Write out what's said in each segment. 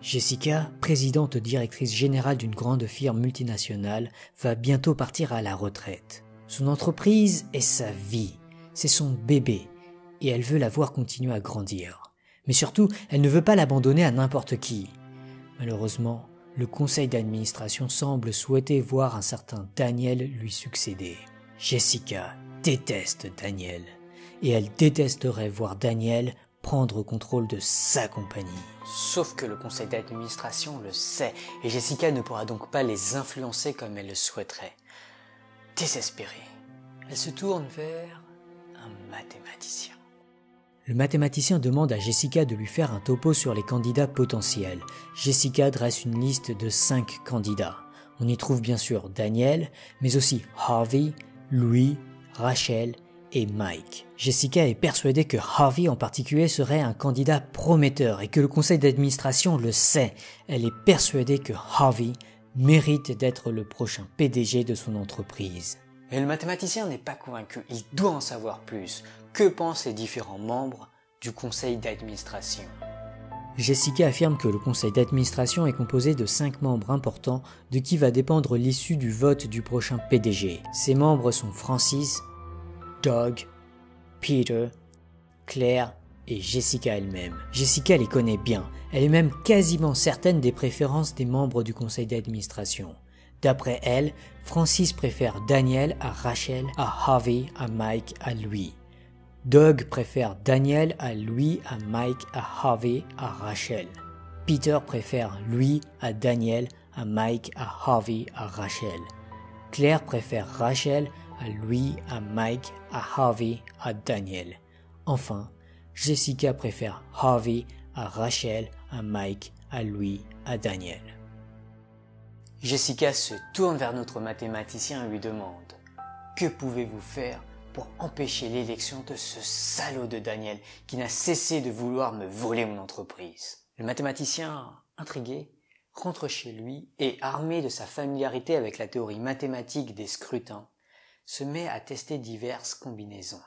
Jessica, présidente directrice générale d'une grande firme multinationale, va bientôt partir à la retraite. Son entreprise est sa vie, c'est son bébé, et elle veut la voir continuer à grandir. Mais surtout, elle ne veut pas l'abandonner à n'importe qui. Malheureusement, le conseil d'administration semble souhaiter voir un certain Daniel lui succéder. Jessica déteste Daniel, et elle détesterait voir Daniel prendre contrôle de sa compagnie. Sauf que le conseil d'administration le sait, et Jessica ne pourra donc pas les influencer comme elle le souhaiterait. Désespérée, elle se tourne vers un mathématicien. Le mathématicien demande à Jessica de lui faire un topo sur les candidats potentiels. Jessica dresse une liste de 5 candidats. On y trouve bien sûr Daniel, mais aussi Harvey, Louis, Rachel et Mike. Jessica est persuadée que Harvey en particulier serait un candidat prometteur et que le conseil d'administration le sait. Elle est persuadée que Harvey mérite d'être le prochain PDG de son entreprise. Mais le mathématicien n'est pas convaincu, il doit en savoir plus. Que pensent les différents membres du conseil d'administration? Jessica affirme que le conseil d'administration est composé de 5 membres importants de qui va dépendre l'issue du vote du prochain PDG. Ces membres sont Francis, Doug, Peter, Claire et Jessica elle-même. Jessica les connaît bien, elle est même quasiment certaine des préférences des membres du conseil d'administration. D'après elle, Francis préfère Daniel à Rachel, à Harvey, à Mike, à Louis. Doug préfère Daniel à Louis, à Mike, à Harvey, à Rachel. Peter préfère Louis à Daniel, à Mike, à Harvey, à Rachel. Claire préfère Rachel à Louis, à Mike, à Harvey, à Daniel. Enfin, Jessica préfère Harvey à Rachel, à Mike, à Louis, à Daniel. Jessica se tourne vers notre mathématicien et lui demande « Que pouvez-vous faire pour empêcher l'élection de ce salaud de Daniel qui n'a cessé de vouloir me voler mon entreprise ?» Le mathématicien, intrigué, rentre chez lui et, armé de sa familiarité avec la théorie mathématique des scrutins, se met à tester diverses combinaisons.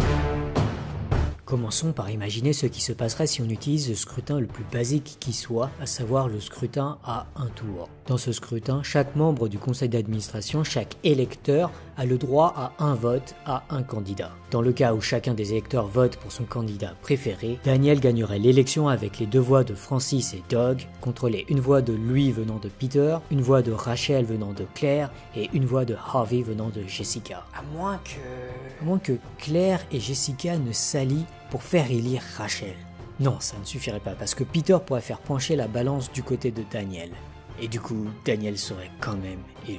Commençons par imaginer ce qui se passerait si on utilise le scrutin le plus basique qui soit, à savoir le scrutin à un tour. Dans ce scrutin, chaque membre du conseil d'administration, chaque électeur, a le droit à un vote à un candidat. Dans le cas où chacun des électeurs vote pour son candidat préféré, Daniel gagnerait l'élection avec les 2 voix de Francis et Doug, contre les 1 voix de Louis venant de Peter, 1 voix de Rachel venant de Claire et 1 voix de Harvey venant de Jessica. À moins que Claire et Jessica ne s'allient pour faire élire Rachel. Non, ça ne suffirait pas, parce que Peter pourrait faire pencher la balance du côté de Daniel. Et du coup, Daniel serait quand même élu.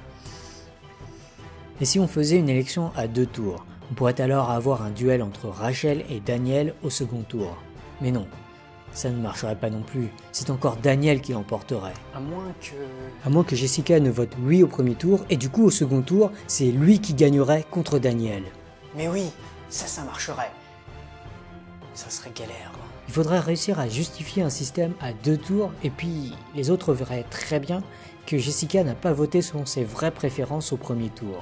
Et si on faisait une élection à 2 tours, on pourrait alors avoir un duel entre Rachel et Daniel au second tour. Mais non, ça ne marcherait pas non plus, c'est encore Daniel qui l'emporterait. À moins que Jessica ne vote oui au premier tour, et du coup au second tour, c'est lui qui gagnerait contre Daniel. Mais oui, ça marcherait. Ça serait galère. Il faudrait réussir à justifier un système à 2 tours, et puis les autres verraient très bien que Jessica n'a pas voté selon ses vraies préférences au premier tour.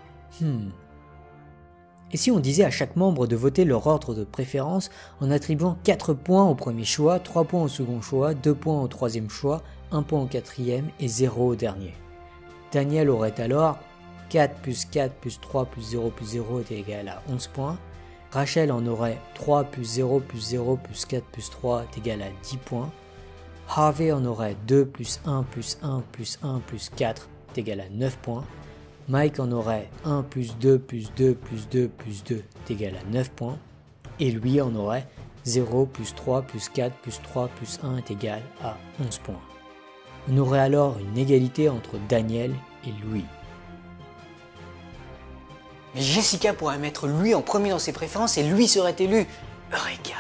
Et si on disait à chaque membre de voter leur ordre de préférence en attribuant 4 points au premier choix, 3 points au second choix, 2 points au troisième choix, 1 point au quatrième et 0 au dernier. Daniel aurait alors 4 plus 4 plus 3 plus 0 plus 0 est égal à 11 points. Rachel en aurait 3 plus 0 plus 0 plus 4 plus 3 est égal à 10 points. Harvey en aurait 2 plus 1 plus 1 plus 1 plus 4 est égal à 9 points. Mike en aurait 1 plus 2 plus 2 plus 2 plus 2 est égal à 9 points. Et lui en aurait 0 plus 3 plus 4 plus 3 plus 1 est égal à 11 points. On aurait alors une égalité entre Daniel et Louis. Mais Jessica pourrait mettre lui en premier dans ses préférences et lui serait élu. Eureka!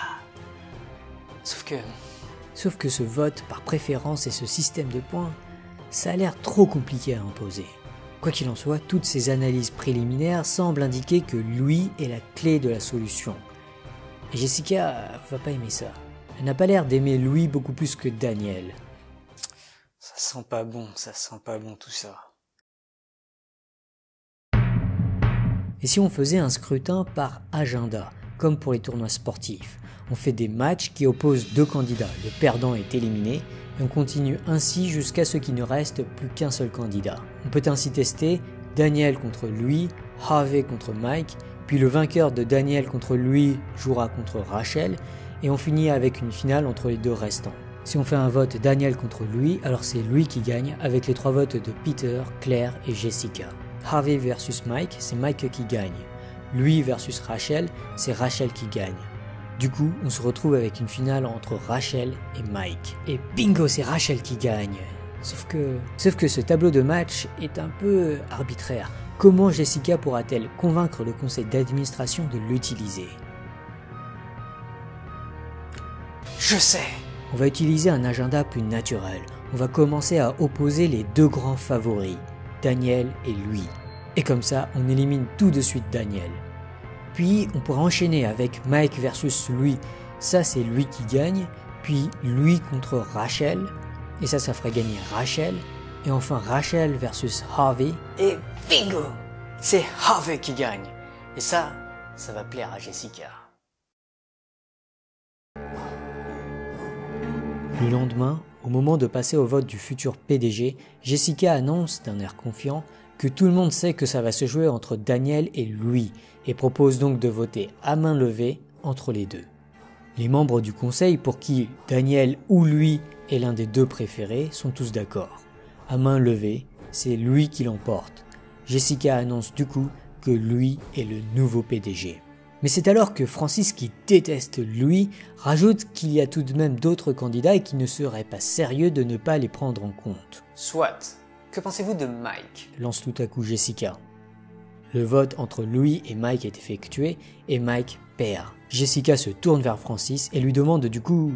Sauf que ce vote par préférence et ce système de points, ça a l'air trop compliqué à imposer. Quoi qu'il en soit, toutes ces analyses préliminaires semblent indiquer que Louis est la clé de la solution. Et Jessica va pas aimer ça. Elle n'a pas l'air d'aimer Louis beaucoup plus que Daniel. Ça sent pas bon tout ça. Et si on faisait un scrutin par agenda, comme pour les tournois sportifs. On fait des matchs qui opposent deux candidats, le perdant est éliminé, et on continue ainsi jusqu'à ce qu'il ne reste plus qu'un seul candidat. On peut ainsi tester Daniel contre Louis, Harvey contre Mike, puis le vainqueur de Daniel contre Louis jouera contre Rachel, et on finit avec une finale entre les deux restants. Si on fait un vote Daniel contre Louis, alors c'est Louis qui gagne avec les 3 votes de Peter, Claire et Jessica. Harvey versus Mike, c'est Mike qui gagne. Louis versus Rachel, c'est Rachel qui gagne. Du coup, on se retrouve avec une finale entre Rachel et Mike. Et bingo, c'est Rachel qui gagne. Sauf que ce tableau de match est un peu arbitraire. Comment Jessica pourra-t-elle convaincre le conseil d'administration de l'utiliser? Je sais! On va utiliser un agenda plus naturel. On va commencer à opposer les 2 grands favoris, Daniel et Louis. Et comme ça, on élimine tout de suite Daniel. Puis, on pourra enchaîner avec Mike versus Louis. Ça, c'est Louis qui gagne. Puis, Louis contre Rachel. Et ça ferait gagner Rachel. Et enfin, Rachel versus Harvey. Et bingo! C'est Harvey qui gagne. Et ça va plaire à Jessica. Le lendemain, au moment de passer au vote du futur PDG, Jessica annonce d'un air confiant que tout le monde sait que ça va se jouer entre Daniel et Louis et propose donc de voter à main levée entre les deux. Les membres du conseil pour qui Daniel ou Louis est l'un des 2 préférés sont tous d'accord. À main levée, c'est Louis qui l'emporte. Jessica annonce du coup que Louis est le nouveau PDG. Mais c'est alors que Francis, qui déteste Louis, rajoute qu'il y a tout de même d'autres candidats et qu'il ne serait pas sérieux de ne pas les prendre en compte. Soit. Que pensez-vous de Mike? Lance tout à coup Jessica. Le vote entre Louis et Mike est effectué et Mike perd. Jessica se tourne vers Francis et lui demande du coup...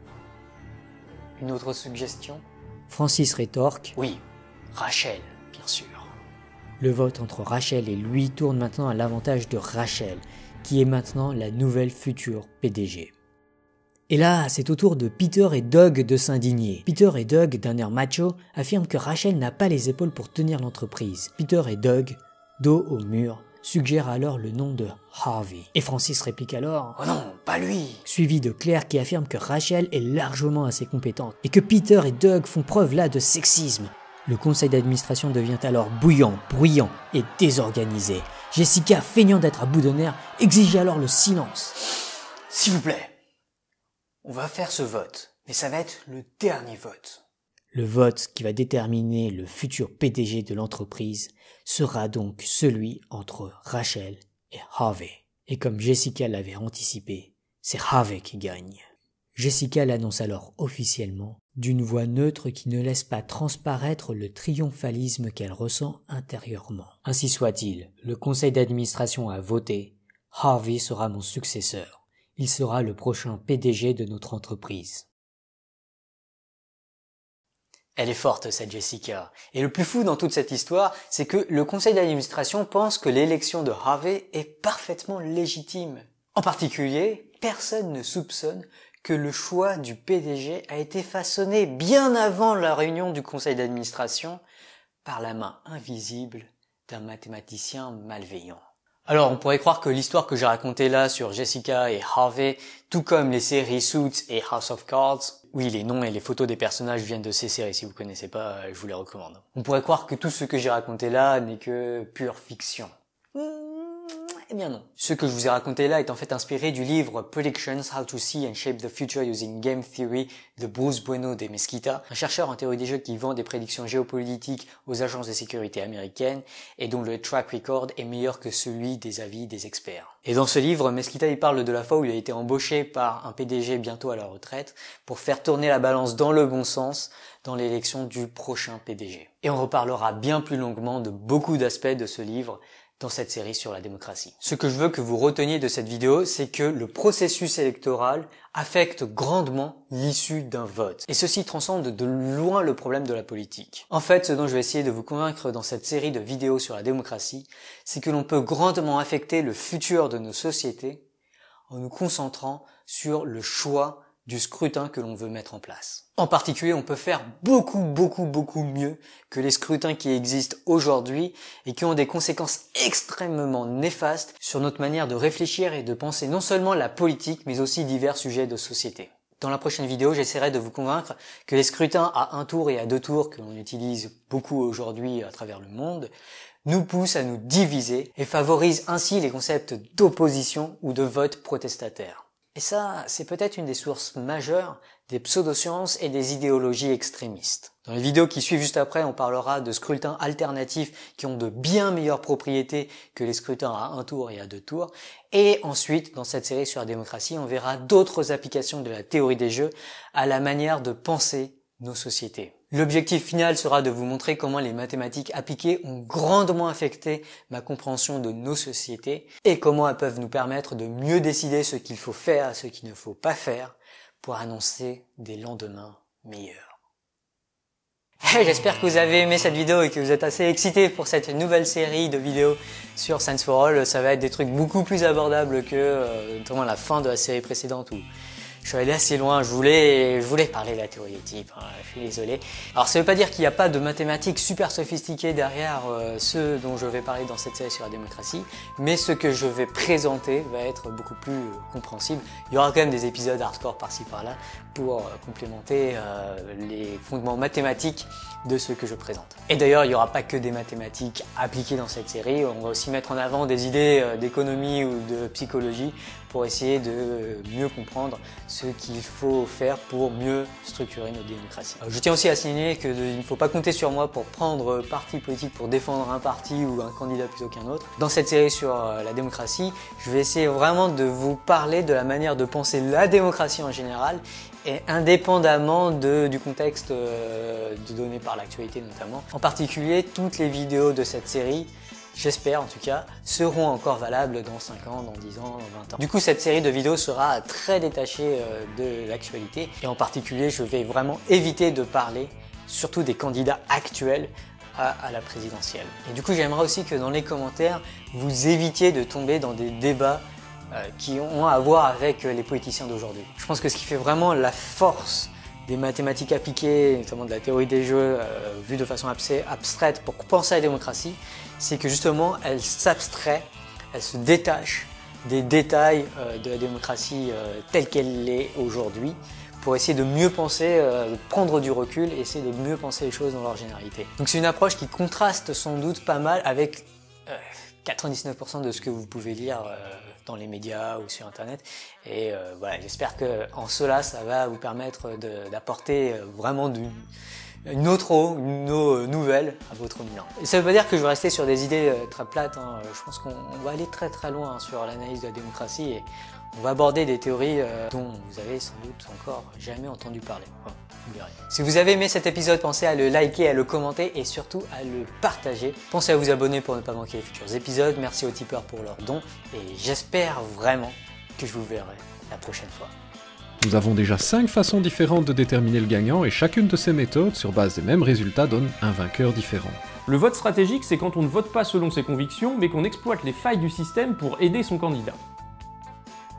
Une autre suggestion? Francis rétorque... Oui, Rachel, bien sûr. Le vote entre Rachel et Louis tourne maintenant à l'avantage de Rachel, qui est maintenant la nouvelle future PDG. Et là, c'est au tour de Peter et Doug de s'indigner. Peter et Doug, d'un air macho, affirment que Rachel n'a pas les épaules pour tenir l'entreprise. Peter et Doug, dos au mur, suggèrent alors le nom de Harvey. Et Francis réplique alors « Oh non, pas lui !» Suivi de Claire qui affirme que Rachel est largement assez compétente et que Peter et Doug font preuve là de sexisme. Le conseil d'administration devient alors bouillant, bruyant et désorganisé. Jessica, feignant d'être à bout de nerfs, exige alors le silence. « S'il vous plaît, on va faire ce vote, mais ça va être le dernier vote. » Le vote qui va déterminer le futur PDG de l'entreprise sera donc celui entre Rachel et Harvey. Et comme Jessica l'avait anticipé, c'est Harvey qui gagne. Jessica l'annonce alors officiellement, d'une voix neutre qui ne laisse pas transparaître le triomphalisme qu'elle ressent intérieurement. Ainsi soit-il, le conseil d'administration a voté, Harvey sera mon successeur. Il sera le prochain PDG de notre entreprise. Elle est forte, cette Jessica. Et le plus fou dans toute cette histoire, c'est que le conseil d'administration pense que l'élection de Harvey est parfaitement légitime. En particulier, personne ne soupçonne que le choix du PDG a été façonné bien avant la réunion du conseil d'administration par la main invisible d'un mathématicien malveillant. Alors, on pourrait croire que l'histoire que j'ai racontée là sur Jessica et Harvey, tout comme les séries Suits et House of Cards, oui, les noms et les photos des personnages viennent de ces séries, si vous connaissez pas, je vous les recommande. On pourrait croire que tout ce que j'ai raconté là n'est que pure fiction. Eh bien non. Ce que je vous ai raconté là est en fait inspiré du livre Predictions, How to See and Shape the Future Using Game Theory de Bruce Bueno de Mesquita, un chercheur en théorie des jeux qui vend des prédictions géopolitiques aux agences de sécurité américaines et dont le track record est meilleur que celui des avis des experts. Et dans ce livre, Mesquita il parle de la fois où il a été embauché par un PDG bientôt à la retraite pour faire tourner la balance dans le bon sens dans l'élection du prochain PDG. Et on reparlera bien plus longuement de beaucoup d'aspects de ce livre dans cette série sur la démocratie. Ce que je veux que vous reteniez de cette vidéo, c'est que le processus électoral affecte grandement l'issue d'un vote. Et ceci transcende de loin le problème de la politique. En fait, ce dont je vais essayer de vous convaincre dans cette série de vidéos sur la démocratie, c'est que l'on peut grandement affecter le futur de nos sociétés en nous concentrant sur le choix du scrutin que l'on veut mettre en place. En particulier, on peut faire beaucoup mieux que les scrutins qui existent aujourd'hui et qui ont des conséquences extrêmement néfastes sur notre manière de réfléchir et de penser non seulement la politique, mais aussi divers sujets de société. Dans la prochaine vidéo, j'essaierai de vous convaincre que les scrutins à 1 tour et à 2 tours, que l'on utilise beaucoup aujourd'hui à travers le monde, nous poussent à nous diviser et favorisent ainsi les concepts d'opposition ou de vote protestataire. Et ça, c'est peut-être une des sources majeures des pseudosciences et des idéologies extrémistes. Dans les vidéos qui suivent juste après, on parlera de scrutins alternatifs qui ont de bien meilleures propriétés que les scrutins à 1 tour et à 2 tours. Et ensuite, dans cette série sur la démocratie, on verra d'autres applications de la théorie des jeux à la manière de penser nos sociétés. L'objectif final sera de vous montrer comment les mathématiques appliquées ont grandement affecté ma compréhension de nos sociétés et comment elles peuvent nous permettre de mieux décider ce qu'il faut faire et ce qu'il ne faut pas faire pour annoncer des lendemains meilleurs. J'espère que vous avez aimé cette vidéo et que vous êtes assez excités pour cette nouvelle série de vidéos sur Science for All. Ça va être des trucs beaucoup plus abordables que notamment la fin de la série précédente où je suis allé assez loin, je voulais parler de la théorie des types, hein, je suis désolé. Alors ça veut pas dire qu'il n'y a pas de mathématiques super sophistiquées derrière ceux dont je vais parler dans cette série sur la démocratie, mais ce que je vais présenter va être beaucoup plus compréhensible. Il y aura quand même des épisodes hardcore par-ci par-là pour complémenter les fondements mathématiques de ce que je présente. Et d'ailleurs, il n'y aura pas que des mathématiques appliquées dans cette série, on va aussi mettre en avant des idées d'économie ou de psychologie pour essayer de mieux comprendre ce qu'il faut faire pour mieux structurer notre démocratie. Je tiens aussi à signaler qu'il ne faut pas compter sur moi pour prendre parti politique, pour défendre un parti ou un candidat plutôt qu'un autre. Dans cette série sur la démocratie, je vais essayer vraiment de vous parler de la manière de penser la démocratie en général et indépendamment du contexte donné par l'actualité notamment. En particulier, toutes les vidéos de cette série, j'espère en tout cas, seront encore valables dans 5 ans, dans 10 ans, dans 20 ans. Du coup, cette série de vidéos sera très détachée de l'actualité et en particulier, je vais vraiment éviter de parler surtout des candidats actuels à la présidentielle. Et du coup, j'aimerais aussi que dans les commentaires, vous évitiez de tomber dans des débats qui ont à voir avec les politiciens d'aujourd'hui. Je pense que ce qui fait vraiment la force des mathématiques appliquées, notamment de la théorie des jeux, vue de façon abstraite pour penser à la démocratie, c'est que justement elle s'abstrait, elle se détache des détails de la démocratie telle qu'elle l'est aujourd'hui, pour essayer de mieux penser, de prendre du recul et essayer de mieux penser les choses dans leur généralité. Donc c'est une approche qui contraste sans doute pas mal avec 99% de ce que vous pouvez lire dans les médias ou sur internet et voilà, j'espère que en cela ça va vous permettre d'apporter vraiment une autre eau, une eau nouvelle à votre moulin. Et ça veut pas dire que je vais rester sur des idées très plates, hein. Je pense qu'on va aller très loin sur l'analyse de la démocratie et on va aborder des théories dont vous avez sans doute encore jamais entendu parler. Enfin, vous verrez. Si vous avez aimé cet épisode, pensez à le liker, à le commenter et surtout à le partager. Pensez à vous abonner pour ne pas manquer les futurs épisodes. Merci aux tipeurs pour leurs dons et j'espère vraiment que je vous verrai la prochaine fois. Nous avons déjà 5 façons différentes de déterminer le gagnant et chacune de ces méthodes, sur base des mêmes résultats, donne un vainqueur différent. Le vote stratégique, c'est quand on ne vote pas selon ses convictions, mais qu'on exploite les failles du système pour aider son candidat.